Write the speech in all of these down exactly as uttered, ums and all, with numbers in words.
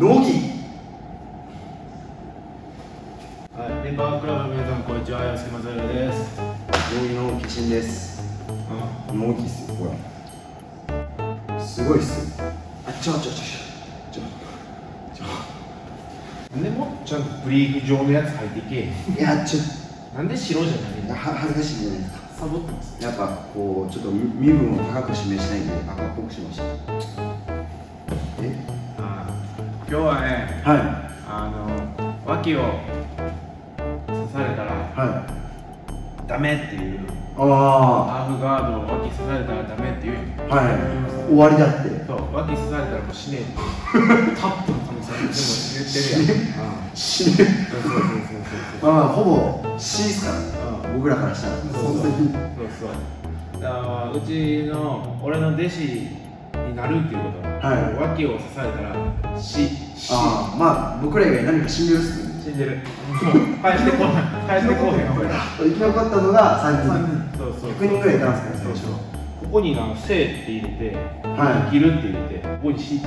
ノギ。 はい、レバークラブの皆さん、こんにちは。安木正弘です。 ノギの鬼神です。 あ、 ノギっすよ、ほら。すごいっすよ。あ、ちょちょちょちょちょちょ。 なんでもちゃんとブリーフ状のやつ履いていけ。 いや、ちょなんで白じゃないの？ は恥ずかしいじゃないですか。 サボってます。 やっぱこうちょっと身分を高く示したいんで赤っぽくしました。え？ あ、今日はね、 はい。 あの脇を刺されたらはい。 ダメっていう。 ああ。 ハーフガードを脇刺されたらダメっていう。 はい。終わりだって。 そう、脇刺されたらもう死ねえって。タップの可能性でも言ってるやん。 死ね。そうそうそうそう。まあまあほぼ死ですからね。僕らからしたら。 そうそうそうそう。だからうちの俺の弟子になるっていうことは、はい、脇を刺されたら死。 ああ、まあ僕ら以外何か死んでるっすね。 死んでる。もう帰ってこない。帰ってこへん。 生き残ったのがさんにん。 そうそう。 ひゃくにんぐらいいたんですかね、最初。 ここにな生って入れて、 はい、 生きるって入れて、ここに死って。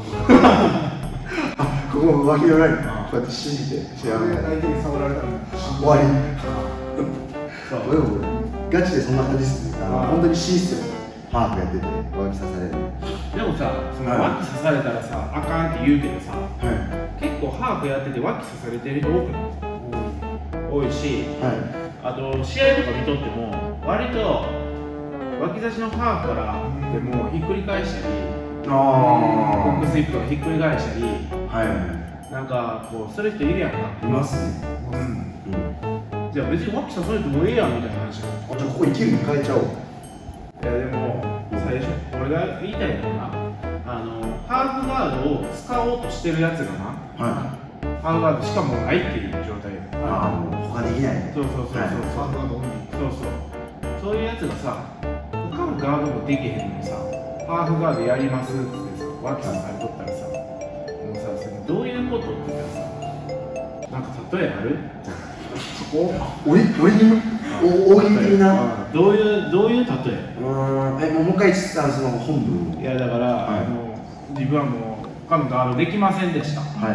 あ、ここ脇の裏にこうやって死んでて、 相手に触られたら終わり。 そう。 ガチでそんな感じっすね。本当に死っすよ。ハーフやってて脇刺される。 でもさ、その脇刺されたらさ、あかんって言うけどさ、結構ハーフやってて脇刺されてる人多くない？多いし、あと試合とか見とっても割と脇差しのハーフからでもひっくり返したり、ボックスイップとかひっくり返したり、なんかこうする人いるやんか。 いますね。 じゃあ別に脇刺されてもええやんみたいな話。 あ、じゃあここ生きるに変えちゃおう。 いやでも最初俺が言いたいのはな、あのハーフガードを使おうとしてるやつがな、はい、ハーフガードしかもうないっていう状態。 ああ、もう他できない。 そうそうそうそう、ハーフガードオンリー。そうそうそういうやつがさ、他のガードもできへんのにさ、ハーフガードやりますってさ、脇刺されとったらさ、もうさ、それどういうことって言ったらさ、なんか例えある？ お、俺俺に大喜利的な。 どういうどういう例え？ うん、え、もう一回その本文。いやだから、はい、あの自分はもう他のガードできませんでした。はい。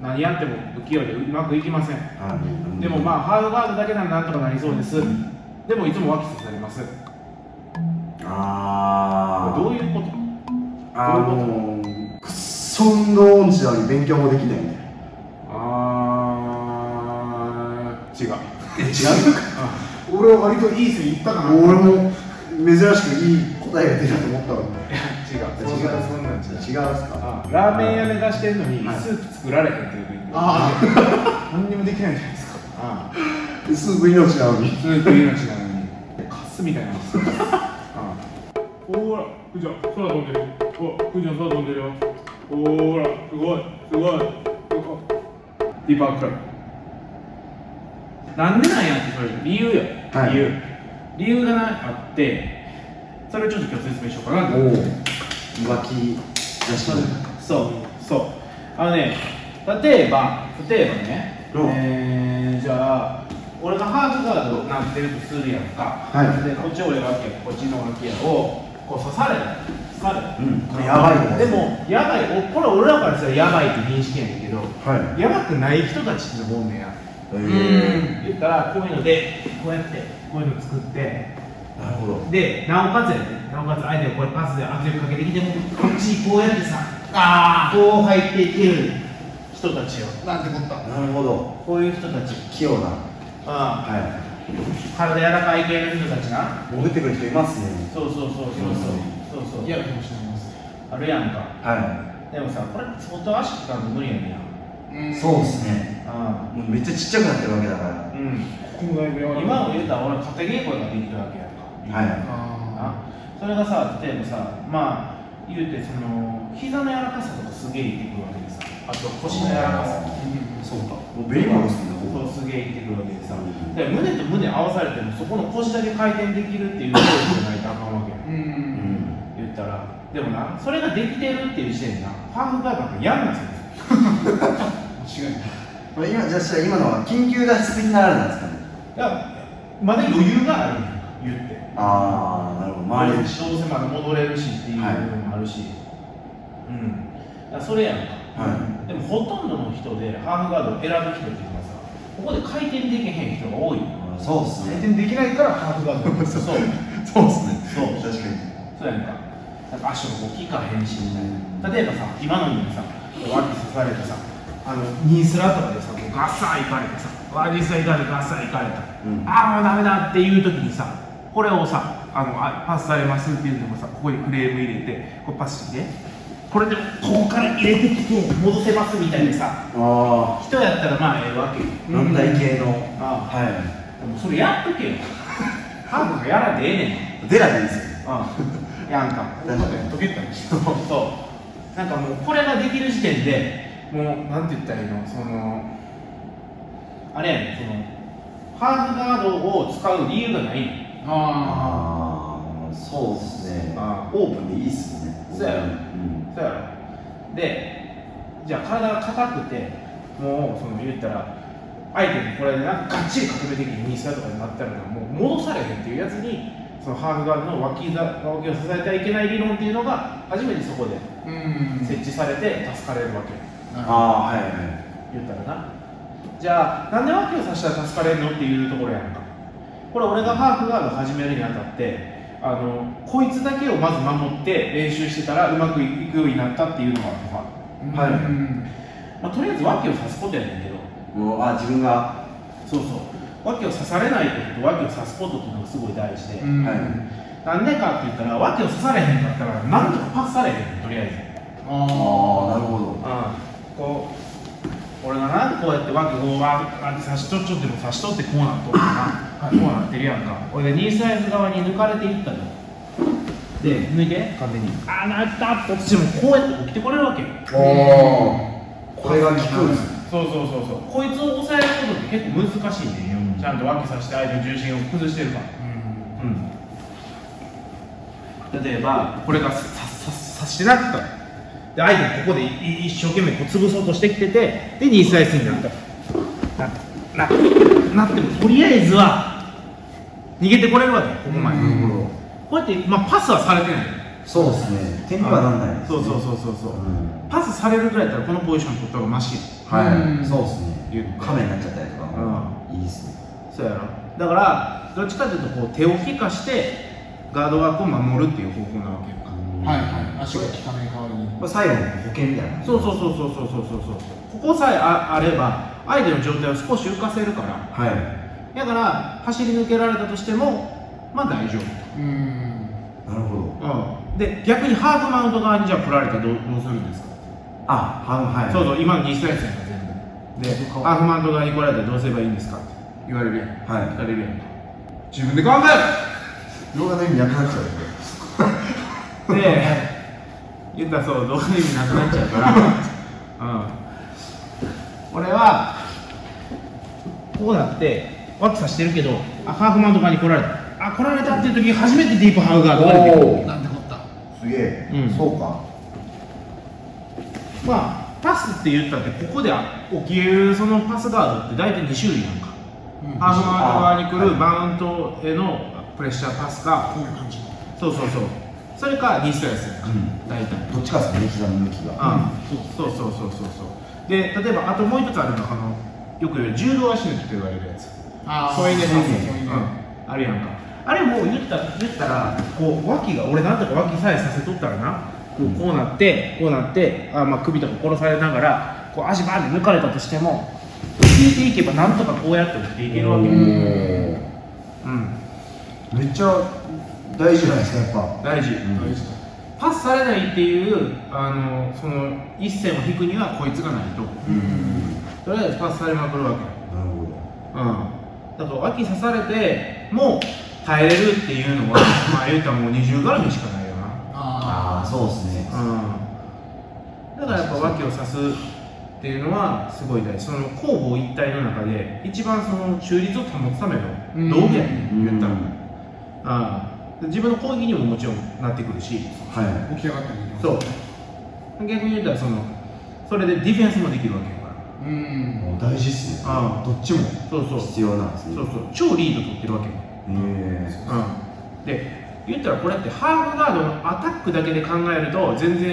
何やっても不器用でうまくいきません。はい。でもまあハーフガードだけならなんとかなりそうです。でもいつも脇刺されます。ああ。どういうこと？ ああ、もうくっそ運動音痴なのに勉強もできないみたいな。 違う。 え、違う？ 俺は割といい線いったかな。 俺も珍しくいい答えが出たと思ったのに。 違う。違う。そんなん違う。違うっすか。ラーメン屋目指してるのにスープ作られへんっていう。ああ。何にもできないじゃないですか。ああ。 スープ命なのに。 スープ命なのに。カスみたいなんです。ああ。ほら、くじゃん、空飛んでる。お、くじゃん、空飛んでるよ。ほら、すごい、すごい。ディーパークラブ。なんでなんやってそれ理由よ、はい、理由理由がなあってそれをちょっと今日説明しようかなと思って脇差しのそうそうあのね例えば例えばね、えー、じゃあ俺がハーフガードになってるとするやんか、はい、でこっち俺脇やこっちの脇やをこう刺される刺される、うん、これやばいね。でもやばいこれ俺らからしたらやばいって認識やねんけど、はい、やばくない人たちって思うねや。うん、言ったらこういうのでこうやってこういうの作ってなるほどでなおかつやねなおかつ相手がこれパスで圧力かけてきてもこっちこうやってさあこう入っていける人たちよなんてこったなるほどこういう人たち器用なああ、はい、体柔らかい系の人たちな潜ってくる人いますね。 そうそうそうそうそうそうそういやかもしれないですあるやんかはいでもさこれ相当足使うの無理やねんやそうですね。ああ、もうめっちゃちっちゃくなってるわけだから。うん。 今を言うたら俺は肩稽古ができるわけやんか。はい。ああ。それがさ、例えばさ、まあ言うてその膝の柔らかさとかすげえいってくるわけでさ、あと腰の柔らかさ。 そうか。もうベリーマンですね。 そうすげえいってくるわけでさ。で胸と胸合わされてもそこの腰だけ回転できるっていう能力じゃないとあかんわけやん。うん。言ったら、でもな、それができてるっていう時点でな、ハーフガードなんかやんなさい。間違いない。 今じゃあ今のは緊急脱出的なあれなんですかね。 いやまだ余裕があるんや言って。ああなるほど。周りでどうせまだ戻れるしっていうのもあるし、はい、うん。それやんか。 でもほとんどの人でハーフガードを選ぶ人っていうのはさ、ここで回転できへん人が多い。 そうですね。 回転できないからハーフガード。 そうそうですね。 そう確かに。 そうやんか。なんか足もこう効かへんしみたいな。例えばさ、今のにさ、脇刺されてさ、あのニースラとかでさ、こうガッサーいかれてさ、脇さいかれてガッサーいかれた。うん、ああもうダメだっていう時にさ、これをさ、あのあパスされますっていうのもさ、ここにフレーム入れて、こうパスして、これでここから入れてきて戻せますみたいなさ、あ人やったらまあええわけよ。 軟体系の。 ああ、 はい。 でもそれやっとけよ。ハーフがやらでええねん。 出らでいいですよ。 ああ、やんか。 溶けたんでしょ。 そう。なんかもうこれができる時点でもうなんて言ったらいいの、そのあれやねん、そのハーフガードを使う理由がないの。 あああ、そうですね。 あオープンでいいっすね。 そうやろ。 うん。 そうやろ。で、じゃあ体が硬くて、もうその言ったら相手にこれでなんかがっちり固めてきてニースラとかになったらもう戻されへんっていうやつに、そのハーフガードの脇ざ脇を支えてはいけない理論っていうのが初めてそこで設置されて助かれるわけ。 ああ、はいはい。 言ったらな。じゃあなんで脇を刺したら助かれるのっていうところやんか。これ俺がハーフガードを始めるにあたってあのこいつだけをまず守って練習してたらうまくいくようになったっていうのがあってさ、はい、まあ、とりあえず脇を刺すことやねんけど、 もうあ自分がそうそう脇を刺されないことと脇を刺すことっていうのがすごい大事で、 うん、 はい、なんでかって言ったら脇を刺されへんかったらなんとかパスされへんねんとりあえず。 ああ、なるほど。 ああこう俺がなこうやって脇をわーって刺しとっちょっても刺しとってこうなっとるかな、こうなってるやんか。俺でニースサイズ側に抜かれていったので抜いて完全にああなったって落ちてもこうやって起きてこれるわけよ。 おお、これが効くんです。 そうそうそうそう、こいつを抑えることって結構難しいんだよ、うん、ちゃんと脇刺して相手の重心を崩してるから、うんうん、例えばこれが刺してなくたで相手ここで一生懸命こう潰そうとしてきててでニースライスになったなななってもとりあえずは逃げてこれるわけここまで、うん、こうやって、まあ、パスはされてない。 そうですね、点にはなんないです、ね、 そうそうそうそうそう、うん、パスされるぐらいだったらこのポジション取った方がマシ。 はい、うん、そうですね、カメになっちゃったりとか、うん、いいですね。 そうやろ。だからどっちかというとこう手を引かしてガード枠を守るっていう方法なわけよ。 はいはい、足が効かない代わりにこれ最後の保険みたいな。 そうそうそうそうそうそうそうそう、ここさえ あ, あれば相手の状態を少し浮かせるから、はい、だから走り抜けられたとしてもまあ大丈夫。 うん、 なるほど、 うん、で逆にハーフマウント側にじゃあ振られたらどう, どうするんですか。 あ、ハーフ、はい、 そうそう、今のにスライスやんか全部でハーフマウント側に来られたらどうすればいいんですかって言われるやん、はい、聞かれるやん。自分で考える。 動画の意味なくなっちゃうで言ったらそうどういう意味なくなっちゃうから、うん、俺はこうなって脇刺してるけどあハーフマウント側に来られたあ来られたっていう時に初めてディープハーフガードが出てくる。 なんてこったすげえ、うん、そうか。 まあパスって言ったってここで起きるそのパスガードって大体に種類なんか、うん、ハーフマウント側に来るマウントへのプレッシャーパスか、 こういう感じ。 そうそうそう、それかニースライスやんか、うん、大体どっちかですね、膝の向きが。 ああ、そうそうそうそうそうそうで、例えばあともう一つあるのがあのよく言う柔道足抜きと言われるやつ。 ああ、 そういうね、 そういうね、 うん、あるやんか。あれもう言った言ったらこう脇が俺なんとか脇さえさせとったらな、こうこうなってこうなってあ、まあ、首とか殺されながらこう足バーンって抜かれたとしても引いていけばなんとかこうやって起きていけるわけ。うん、 めっちゃ大事じゃないですか、やっぱ。 大事、うん、大事。パスされないっていうあのその一線を引くにはこいつがないと、うん、とりあえずパスされまくるわけ。 なるほど。 うん、だから脇刺されても耐えれるっていうのはまあ言うたらもう二重絡みしかないよな。 ああ、そうですね。 うん、だからやっぱ脇を刺すっていうのはすごい大事。その攻防一体の中で一番その中立を保つための道具やね、うん、言ったら、うん、ああ自分の攻撃にももちろんなってくるし、 はい、起き上がったりできます。 そう逆に言ったらそのそれでディフェンスもできるわけやから。 うん、 大事っすね。ああ、どっちも必要なんですね。 そうそう、超リード取ってるわけよ。へえ。うん。で言ったらこれってハーフガードのアタックだけで考えると全然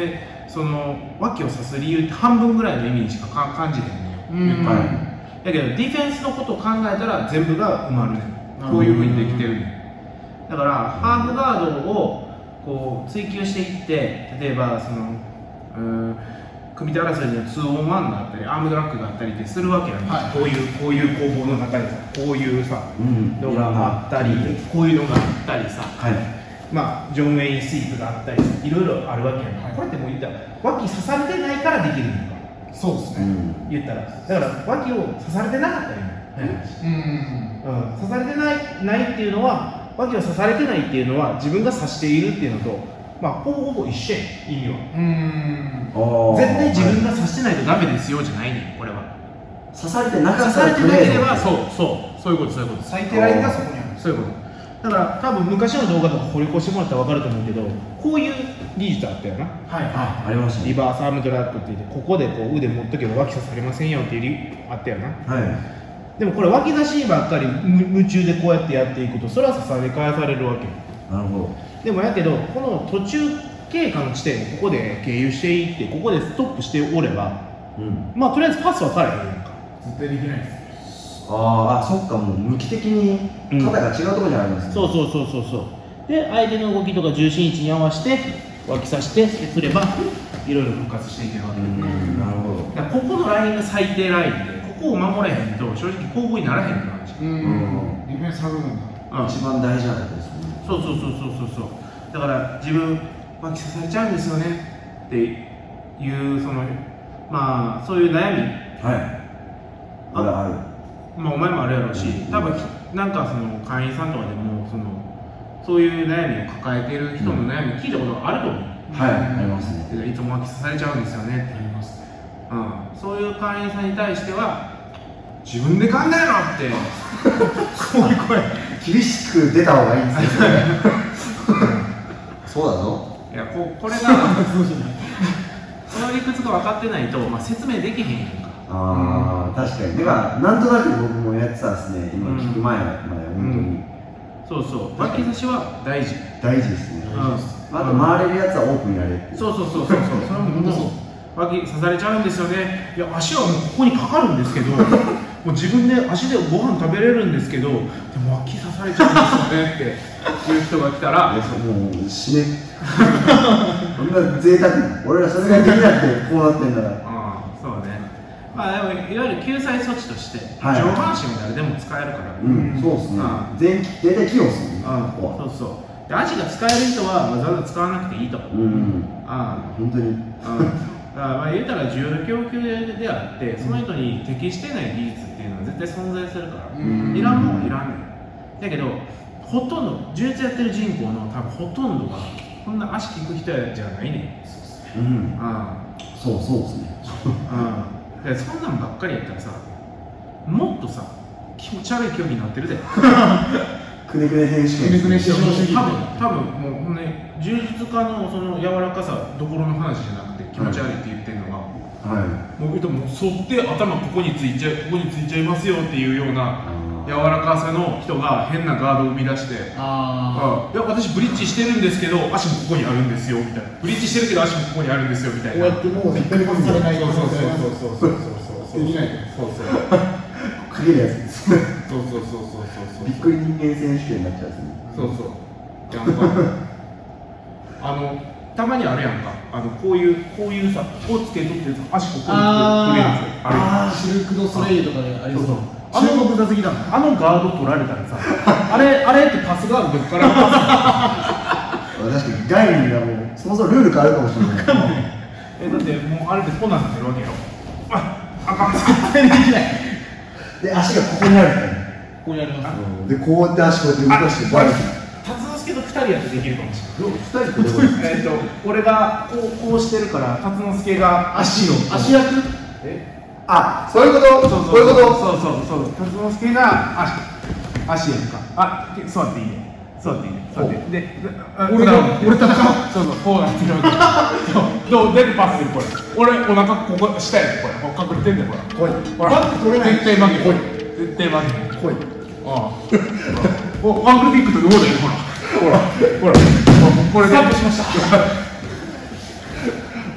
その脇を刺す理由って半分ぐらいの意味にしかか感じへんねんよ、 うんはいだけどディフェンスのことを考えたら全部が埋まるねんこういうふうにできてるねんだからハーフガードをこう追求していって例えばそのうーん組手争いにはツーオンワンがあったりアームドラッグがあったりってするわけやん、 はいこういうこういう攻防の中でさこういうさうんのがあったりこういうのがあったりさはいまあジョン・ウェイン・スイープがあったりさいろいろあるわけやん、 はいこれってもう言ったら脇刺されてないからできるのかそうですねうん言ったらだから脇を刺されてなかったらいいの、 うんうん、刺されてないないっていうのは脇を刺されてないっていうのは自分が刺しているっていうのとまあほぼほぼ一緒やん意味はうんあー絶対自分が刺してないとダメですよじゃないねんこれは刺されてなか刺ったらされてなければうそうそうそういうことそういうこと最低ラインがそこにあるそういうことだから多分昔の動画とか掘り越してもらったら分かると思うけどこういう技術あったよなはいはありましたねリバースアームドラッグって言ってここでこう腕持っとけば脇刺されませんよっていう理由あったよなはいでもこれ脇差しばっかりむ夢中でこうやってやっていくとそれは刺され返されるわけよなるほどでもやけどこの途中経過の地点ここで経由していってここでストップしておればうんまあとりあえずパスはされへんやんかい絶対できないですあーあそっかもう向き的に肩が違うところにありますねそうそうそうそうそうで相手の動きとか重心位置に合わせて脇差してすればいろいろ復活していけるわけうよ、 んなるほどだからここのラインが最低ラインでここを守れへんと正直攻防にならへんって感じうんうんディフェンスはぐるんだうん一番大事なことですよねそうそうそうそうそうそうだから自分脇刺されちゃうんですよねっていうそのまあそういう悩みはいあるあるまあお前もあるやろうし多分なんかその会員さんとかでもそのそういう悩みを抱えている人の悩み聞いたことがあると思う、 はいありますねいつも脇刺されちゃうんですよねってありますねうん、そういう会員さんに対しては自分で考えろってこういう声厳しく出た方がいいんですよねそうだぞいやここれがその理屈が分かってないと、まあ、説明できへんやんかああ確かにだからなんとなく僕もやってたんですね今聞く前まで本当にそうそう脇差しは大事大事ですねうんあと回れるやつはオープンにやれってそうそうそうそうそうそれも本当そう脇刺されちゃうんですよねいや足はもうここにかかるんですけどもう自分で足でご飯食べれるんですけどでも脇刺されちゃうんですよねっていう人が来たらいやそもう死ねそんな贅沢俺らそれができなくてこうなってんだからああそうねまあでもいわゆる救済措置として、 はい上半身は誰でも使えるから、 うんそうですねあ全絶対器用っすもんねあここはそうそうで足が使える人はわざわざ使わなくていいと、 うんあ本当にあだからまあ言うたら需要の供給であってその人に適してない技術っていうのは絶対存在するから、 うんいらんもんはいらんねんだけどほとんど柔術やってる人口の多分ほとんどがこんな足利く人じゃないねんうんあそうそうですねああそんなんばっかりやったらさもっとさ気持ち悪い競技になってるでくねくね選手権くねくね選手多権分多分もうね柔術家のその柔らかさどころの話じゃなくて気持ち悪いって言ってるのが、 はいもう言うともう反って頭ここについちゃうここについちゃいますよっていうような柔らかさの人が変なガードを生み出してああいや私ブリッジしてるんですけど足もここにあるんですよみたいなブリッジしてるけど足もここにあるんですよみたあいなこうやってもう絶対にパスされないそうそうそうそうそうそうそうできないそうそうかけるやつですそうそうそうそうそうびっくり人間選手権になっちゃうんですねそうそうやんかあのたまにあるやんかあのこういうこういうさこうつけとって足ここにくるやつああシルク・ド・ソレイユとかでありそうあの中国座席だあのガード取られたらさあれあれってパスガードどっから確かに概念がもうそもそもルール変わるかもしれないえだってもうあれでこんなんなってるわけよああかん絶対にできないで足がここにあるからねここにありますでこうやって足こうやって動かしてバイク辰之助とふたりやってできるかもしれないふたりってどこですかえっと俺がこうこうしてるから辰之助が足を足役えあそういうことそうそうこういうことそうそうそう辰之助が足足やんかあ座っていいね座っていいね座ってでであ俺が俺戦うそうそうこうなってるわけそうどう出るパスするこれ俺お腹ここ下やでこれここ隠れてんだよこれ来いほらバック取れない絶対負けこい絶対負け来いああおワンクルビックとどうだよほらほらほらこれでスタップしました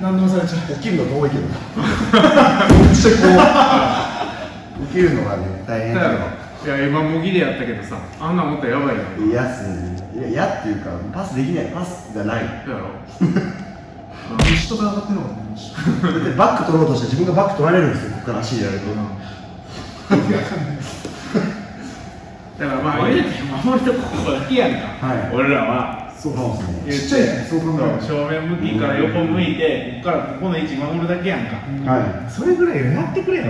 何でもされちゃう。 起きるの遠いけどな。めっちゃこう起きるのがね大変だよ。 いや今もぎでやったけどさ、あんなもっとやばいよ。 いやっすね。いや嫌っていうかパスできない、パスがない。 だろ。 虫と戦ってるのかな。 だってバック取ろうとして自分がバック取られるんですよ。ここから足入れられると。 だからまあ言うて守るとここだけやんか。 はい。 俺らは。 そうですね。 ちっちゃいですね、そう考えると。 正面向きから横向いて、ここからここの位置守るだけやんか。 はい。 それぐらいやってくれよ。うん。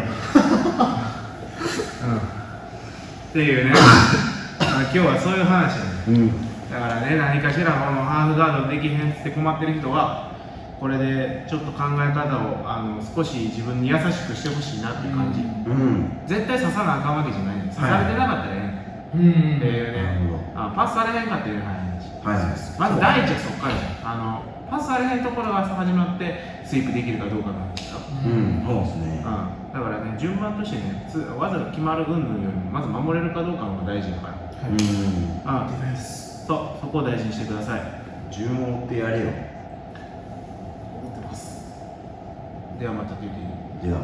っていうね。今日はそういう話やね。 うん。 だからね、何かしらこのハーフガードできへんって困ってる人はこれでちょっと考え方をあの少し自分に優しくしてほしいなっていう感じ、 うん。 絶対刺さなあかんわけじゃないね。刺されてなかったらええねん、 うんっていうね、 なるほど。 あパスされへんかっていう話。 はい。 まず第一はそこからじゃん。あのパスされへんところが始まってスイープできるかどうかなんですよ。 うん。そうですね。 うん、だからね、順番としてね、つ技が決まる云々よりもまず守れるかどうかの方が大事だから。 うん。 ディフェンス。 そう、そこを大事にしてください。 順を追ってやれよ。 思ってます。 ではまたと言っていい？ では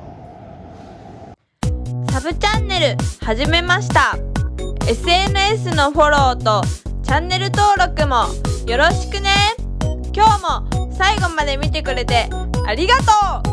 また。 サブチャンネル始めました。 エスエヌエス のフォローとチャンネル登録もよろしくね。今日も最後まで見てくれてありがとう。